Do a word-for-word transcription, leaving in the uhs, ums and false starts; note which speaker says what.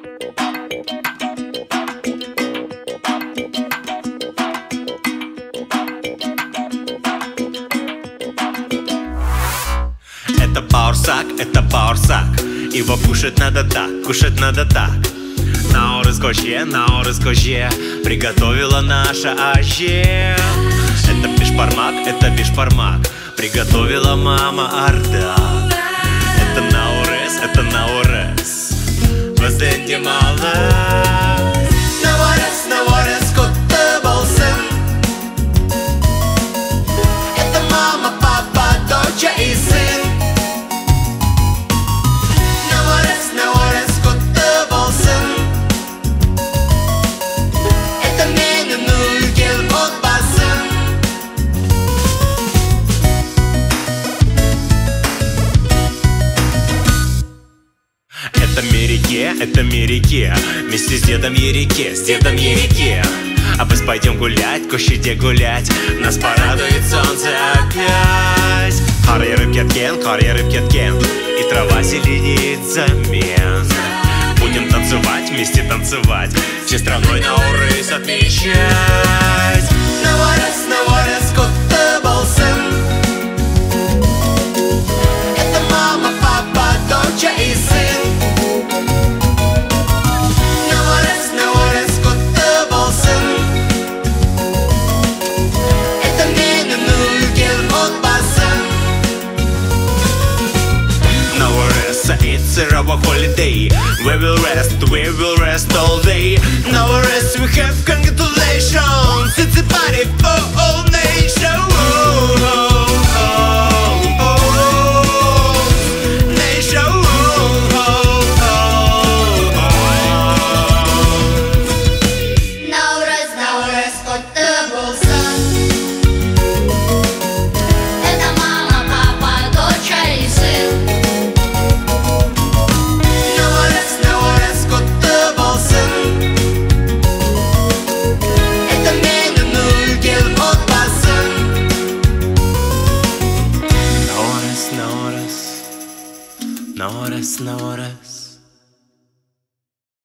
Speaker 1: Это баурсак, это баурсак. Его кушать надо так, кушать надо так. На орызкоже, на орызкоже приготовила наша Аще. Это бешбармак, это бешбармак приготовила мама Арда. Это на орез, это на орез Возденьте мало. На орез, на орез кутты болсын. Это мама, папа, дочь и сын. На орез, на орез кутты болсын. Это менің үлкен отбасым. Это Мереке, это Мереке вместе с дедом Ереке, с дедом Ереке. А мы пойдем гулять, көшеде гулять. Нас порадует солнце опять. Қар еріп кеткен, қар еріп кеткен, и трава зеленеет замен. Будем танцевать, вместе танцевать, всей страной Наурыз отмечать. Наурыз, Наурыз кутты болсын. Это мама, папа, дочь и сын. Наурыз, Наурыз кутты болсын. Это менің үлкен отбасым. Nauruz, it's a rubber holiday. We will rest, we will rest all day. Nauruz, we have congratulations. It's a party for all nations. Oh, oh, oh, oh. Nation. Oh, oh, oh.
Speaker 2: Nauruz, Nauruz kutты болсын. Это мама, папа, дочь и сын.
Speaker 1: Nauruz, Nauruz kutты болсын. Это менің үлкен отбасым. Nauruz, Nauruz, Nauruz, Nauruz.